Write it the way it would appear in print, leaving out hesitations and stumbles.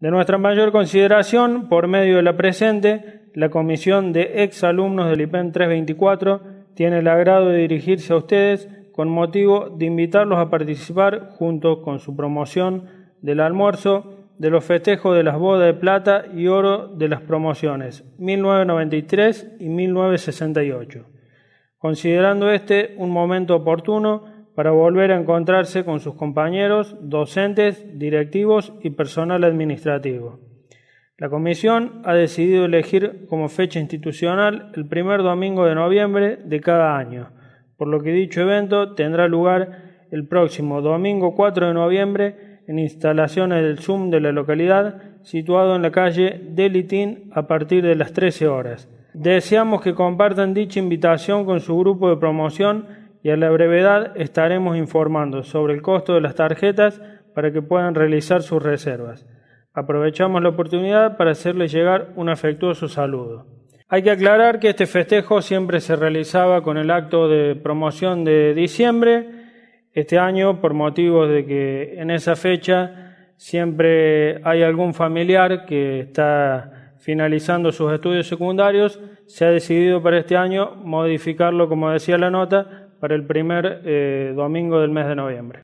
De nuestra mayor consideración, por medio de la presente, la Comisión de Exalumnos del IPEN 324 tiene el agrado de dirigirse a ustedes con motivo de invitarlos a participar, junto con su promoción del almuerzo, de los festejos de las bodas de plata y oro de las promociones 1993 y 1968, considerando este un momento oportuno para volver a encontrarse con sus compañeros, docentes, directivos y personal administrativo. La Comisión ha decidido elegir como fecha institucional el primer domingo de noviembre de cada año, por lo que dicho evento tendrá lugar el próximo domingo 4 de noviembre en instalaciones del ZUM de la localidad, situado en la calle Delitín a partir de las 13 horas. Deseamos que compartan dicha invitación con su grupo de promoción y a la brevedad estaremos informando sobre el costo de las tarjetas para que puedan realizar sus reservas. Aprovechamos la oportunidad para hacerles llegar un afectuoso saludo. Hay que aclarar que este festejo siempre se realizaba con el acto de promoción de diciembre. Este año, por motivos de que en esa fecha siempre hay algún familiar que está finalizando sus estudios secundarios, se ha decidido para este año modificarlo, como decía la nota, para el primer domingo del mes de noviembre.